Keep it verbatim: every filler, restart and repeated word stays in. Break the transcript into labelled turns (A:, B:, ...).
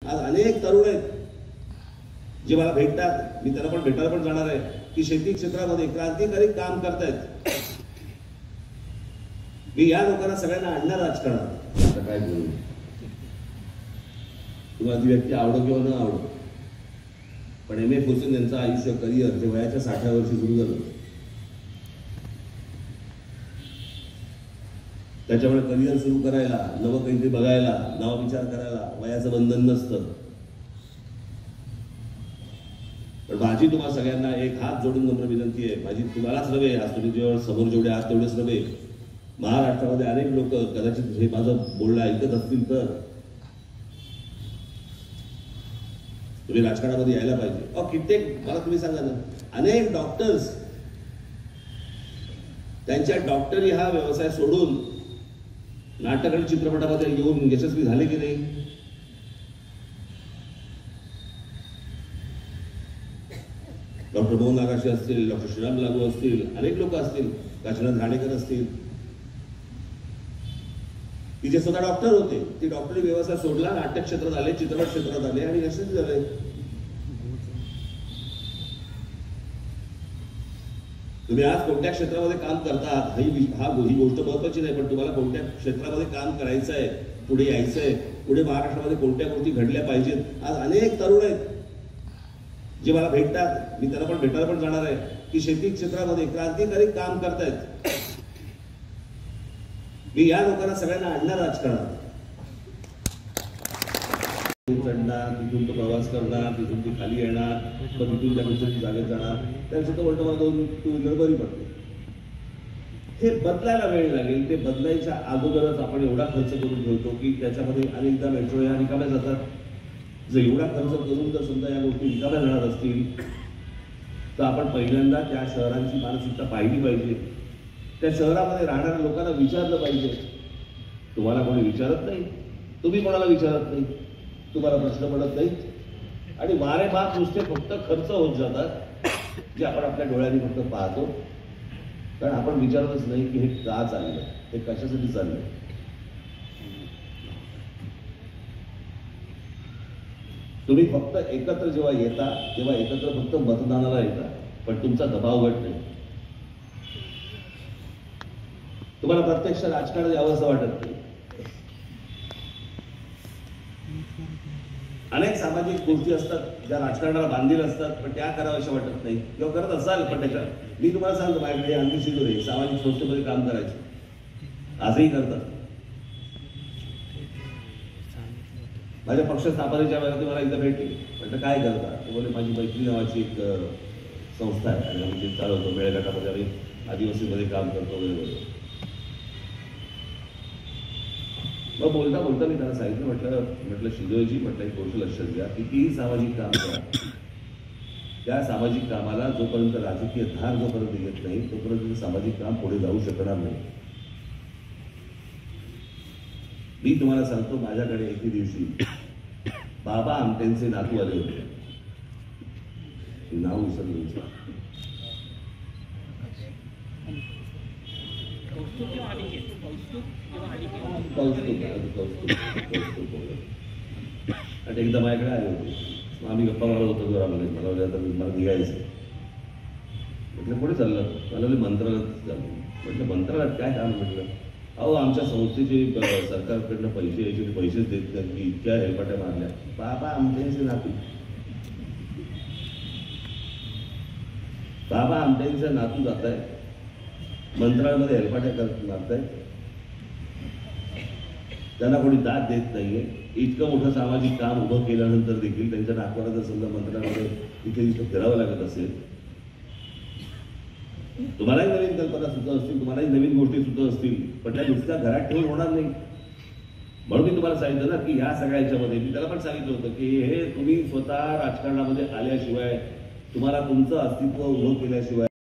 A: आज अनेक तरुण आहेत जे मला भेटतात, मी त्यांना पण भेटायला पण जाणार आहे, की शेती क्षेत्रामध्ये क्रांतिकारी काम करतायत. मी या लोकांना सगळ्यांना आणणार राजकारणात. आता काय बोलू, तुम्हाला ती व्यक्ती आवडो किंवा न आवडो, पण एम एफ हुसेन यांचं आयुष्य करिअर जे वयाच्या साठव्या वर्षी सुरू झालं, त्याच्यामुळे करिअर सुरू करायला, नवं काहीतरी बघायला, नवा विचार करायला वयाचं बंधन नसतं. पण माझी तुम्हाला सगळ्यांना एक हात जोडून नम्र विनंती आहे, माझी तुम्हालाच नव्हे, आज तुम्ही जेव्हा समोर जेवढे आहात तेवढेच नव्हे, महाराष्ट्रामध्ये अनेक लोक कदाचित हे माझं बोलणं ऐकत असतील तर तुम्ही राजकारणामध्ये यायला पाहिजे. अहो कित्येक, मला तुम्ही सांगा ना, अनेक डॉक्टर्स त्यांच्या डॉक्टरी हा व्यवसाय सोडून नाटक आणि चित्रपटामध्ये येऊन यशस्वी झाले की नाही? डॉक्टर मोहन आगाशे असतील, डॉक्टर श्रीराम लागू असतील, अनेक लोक असतील, काशीनाथ घाणेकर असतील, की जे स्वतः डॉक्टर होते, ती डॉक्टरी व्यवसाय सोडला, नाट्य क्षेत्रात आले, चित्रपट क्षेत्रात आले आणि यशस्वी झाले. तुम्ही आज कोणत्या क्षेत्रामध्ये काम करतात ही हा ही गोष्ट महत्वाची नाही, पण तुम्हाला कोणत्या क्षेत्रामध्ये काम करायचं आहे, पुढे यायचं आहे, पुढे महाराष्ट्रामध्ये कोणत्या गोष्टी घडल्या पाहिजेत. आज अनेक तरुण आहेत जे मला भेटतात, मी त्यांना पण भेटायला पण जाणार आहे, की शेती क्षेत्रामध्ये क्रांतिकारी काम करतायत. मी या लोकांना सगळ्यांना आणणार राजकारणात. चढणार, तिथून तो प्रवास करणार, तिथून ती खाली येणार, मग तिथून त्या दुसऱ्या जागेत जाणार, त्याचं वर्ष मला दोन टू व्हीलर बरी पडते. हे बदलायला वेळ लागेल. ते बदलायच्या अगोदरच आपण एवढा खर्च करून ठेवतो की त्याच्यामध्ये अनेकदा मेट्रो या रिकाम्या जातात. जर एवढा खर्च करून जर समजा या गोष्टी रिकाम्या जाणार असतील तर आपण पहिल्यांदा त्या शहरांची मानसिकता पाहिली पाहिजे. त्या शहरामध्ये राहणाऱ्या लोकांना विचारलं पाहिजे. तुम्हाला कोणी विचारत नाही, तुम्ही कोणाला विचारत नाही, तुम्हाला प्रश्न पडत नाही आणि वारे बाप नुसते फक्त खर्च होत जातात जे आपण आपल्या डोळ्यांनी फक्त पाहतो. कारण आपण विचारतच नाही की हे का चाललंय, हे कशासाठी चाललंय. तुम्ही फक्त एकत्र जेव्हा येता तेव्हा एकत्र फक्त मतदानाला येता, पण तुमचा दबाव गट नाही. तुम्हाला प्रत्यक्ष राजकारण यावं असं वाटत नाही. अनेक सामाजिक गोष्टी असतात ज्या राजकारणाला बांधील असतात, पण त्या कराव्याशा वाटत नाही किंवा करत असाल. पण त्याच्या मी तुम्हाला सांगतो, माझ्याकडे आणखी शिकवले सामाजिक संस्थेमध्ये काम करायचे, आजही करतात. माझ्या पक्ष स्थापनेच्या वेळेला मला एकदा भेटली, म्हटलं काय करता? ते बोलले माझी मैत्री नावाची एक संस्था आहे आणि आम्ही चालवतो, मेळघाटामध्ये आम्ही आदिवासीमध्ये काम करतो वगैरे. मग बोलता बोलता मी त्यांना सांगितलं, म्हटलं म्हटलं शिजोजी, म्हटलं एक गोष्ट लक्षात घ्या, कितीही सामाजिक काम करा, त्या सामाजिक कामाला जोपर्यंत राजकीय धार जोपर्यंत येत नाही तोपर्यंत सामाजिक काम पुढे जाऊ शकणार नाही. मी तुम्हाला सांगतो, माझ्याकडे एके दिवशी बाबा आमटेंचे नातू आले होते, नाव विसरलं, आणि एकदा माझ्याकडे आले होते. मग आम्ही गप्पा मारत होतो घरामध्ये. मला आता मला निघायचं. म्हटलं पुढे चाललं, मला मंत्रालयात झालं. म्हटलं मंत्रालयात काय काम? म्हटलं अहो आमच्या संस्थेचे सरकारकडनं पैसे यायचे, पैसेच देत नाही, की इतक्या हेलपाट्या मारल्या. बाबा आमटेंचे नातू बाबा आमटेंचा नातू जात आहे मंत्रालयामध्ये हेलपाट्या करत मारताय, त्यांना कोणी दाद देत नाहीये. इतकं मोठं सामाजिक काम उभं केल्यानंतर देखील त्यांच्या नातवाला जर समजा मंत्रालयामध्ये इथे इथं फिरावं लागत असेल, तुम्हालाही नवीन कल्पना सुद्धा असतील, तुम्हालाही नवीन गोष्टी सुद्धा असतील, पण त्या नुसत्या घरात ठेवून होणार नाही. म्हणून मी तुम्हाला सांगितलं ना की ह्या सगळ्या ह्याच्यामध्ये मी त्याला पण सांगितलं होतं की हे तुम्ही स्वतः राजकारणामध्ये आल्याशिवाय, तुम्हाला तुमचं अस्तित्व उभं केल्याशिवाय